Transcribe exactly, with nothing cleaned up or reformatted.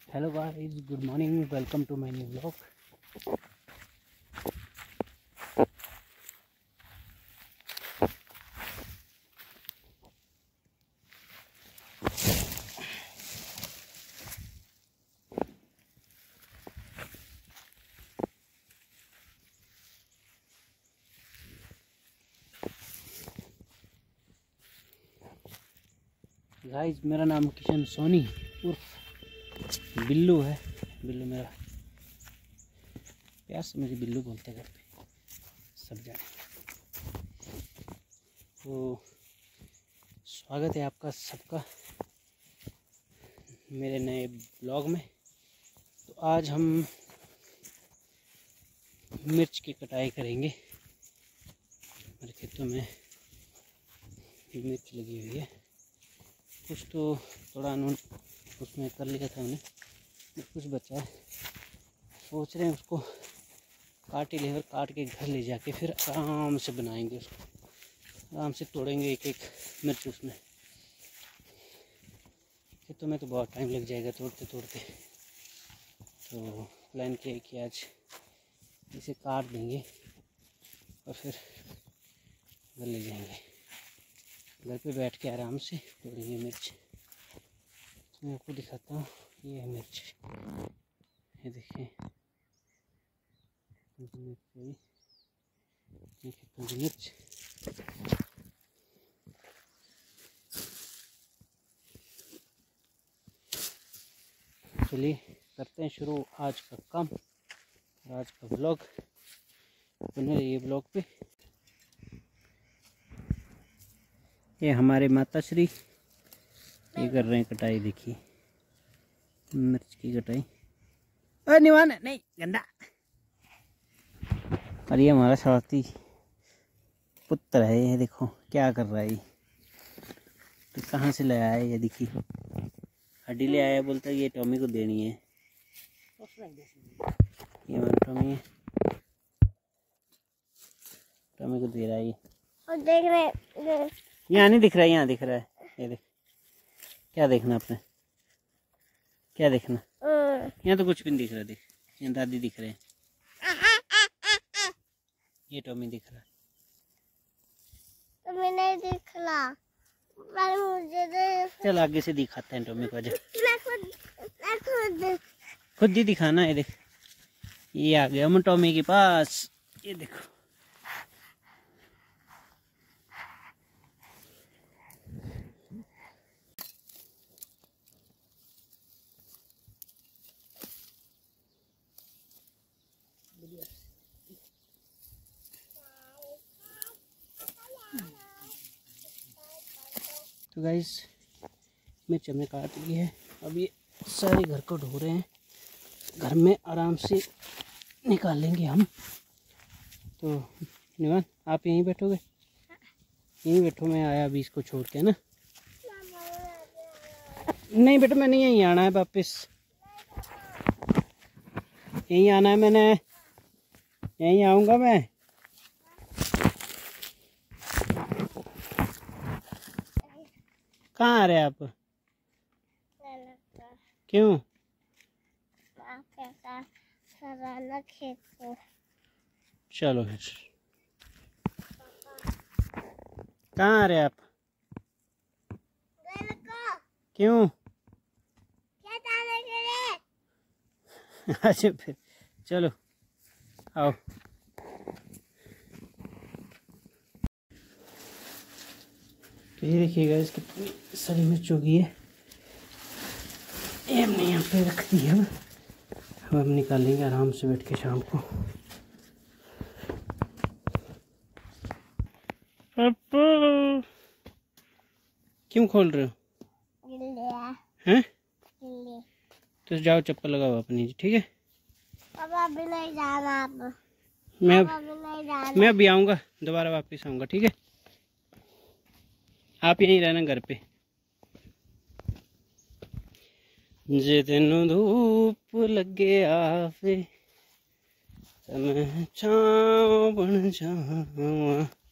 Hello guys, good morning, welcome to my new vlog. Guys, मेरा नाम किशन सोनी उर्फ बिल्लू है। बिल्लू मेरा प्यार से मुझे बिल्लू बोलते घर पे सब जाने। तो स्वागत है आपका सबका मेरे नए ब्लॉग में। तो आज हम मिर्च की कटाई करेंगे। हमारे खेतों में मिर्च लगी हुई है, कुछ तो थोड़ा अनून उसमें कर लिया था उन्हें, कुछ बचा है। सोच रहे हैं उसको काट ही लेकर काट के घर ले जाके फिर आराम से बनाएंगे उसको, आराम से तोड़ेंगे एक एक मिर्च उसमें। खेतों में तो बहुत टाइम लग जाएगा तोड़ते तोड़ते, तो प्लान किया है कि आज इसे काट देंगे और फिर घर ले जाएंगे। घर पे बैठ के आराम से तोड़ेंगे मिर्च। तो मैं आपको दिखाता हूँ, ये है मिर्च, ये देखिए मिर्च, ये खेतों की मिर्च। चलिए करते हैं शुरू आज का काम और आज का ब्लॉग। बने रहिए ब्लॉग पे। ये हमारे माता श्री ये कर रहे हैं कटाई, देखिए मिर्च की कटाई। अरे निवान नहीं, गंदा। और ये हमारा साथी पुत्र है, ये देखो क्या कर रहा है। तो कहाँ से लाया है ये, देखिए हड्डी ले आया, बोलता है ये टॉमी को देनी है। ये हमारा टॉमी है, टॉमी को दे रहा है ये। और देख रहे यहाँ नहीं दिख रहा है, यहाँ दिख रहा है। ये देख, क्या देखना आपने, क्या देखना? यहाँ तो कुछ भी नहीं दिख रहा। देख, यहाँ दादी दिख रहे हैं, ये टॉमी दिख रहा है। टॉमी नहीं दिख रहा, मुझे दे। चल आगे से दिखाते हैं टॉमी को। खुद खुद ही दिखाना है। देख, ये आ गया हम टॉमी के पास, ये देखो। तो गाइस, मिर्च हमने काट ली है। अब ये सारे घर को ढो रहे हैं, घर में आराम से निकालेंगे हम। तो निवान, आप यहीं बैठोगे? यहीं बैठो, मैं आया अभी इसको छोड़ के ना। नहीं बेटा, मैंने यहीं आना है वापस, यहीं आना है मैंने, यहीं आऊँगा मैं। कहाँ आ रहे हैं आप? क्यों? चलो फिर, कहाँ आ रहे हैं आप? क्यों? अच्छा फिर चलो आओ। तो ये देखिएगा इस कितनी सारी मिर्च होगी है। ये हमने यहाँ पे रख दी है। अब हम निकालेंगे आराम से बैठ के शाम को। पापा क्यों खोल रहे हो? हैं? तो जाओ चप्पल लगाओ अपनी, ठीक है? पापा अभी नहीं जाना आप। मैं अब नहीं जाना। मैं अभी आऊँगा, दोबारा वापस आऊँगा, ठीक है? आप यहीं रहना घर पे। जे तेनू धूप लगे आवे मैं छांव बन जावां,